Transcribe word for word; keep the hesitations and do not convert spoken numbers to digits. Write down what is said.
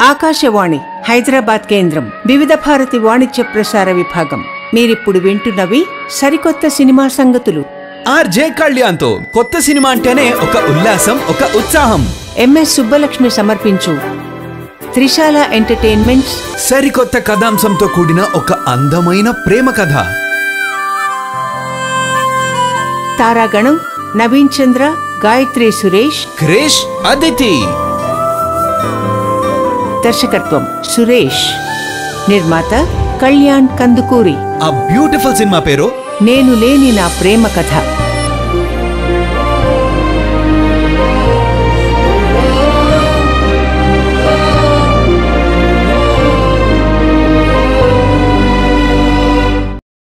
ఆకాశవాణి హైదరాబాద్ కేంద్రం వివిధ భారతి వాణిజ్య ప్రసార విభాగం. మీరిప్పుడు వింటున్నవి సరికొత్త సినిమా సంగతులు. ఆర్జే కళ్యాణ్తో కొత్త సినిమా అంటేనే ఒక ఉల్లాసం, ఒక ఉత్సాహం. ఎంఎస్ సుబ్బలక్ష్మి సమర్పించు త్రిశాల ఎంటర్టైన్మెంట్స్ సరికొత్త కథాంశంతో కూడిన ఒక అందమైన ప్రేమ కథ. తారాగణం నవీన్ చంద్ర, గాయత్రి, సురేష్, క్రేష్, అదితి. దర్శకత్వం సురేష్. నిర్మాత కళ్యాణ్ కందుకూరి. ఆ బ్యూటిఫుల్ సినిమా పేరు నేను లేని నా ప్రేమ కథ.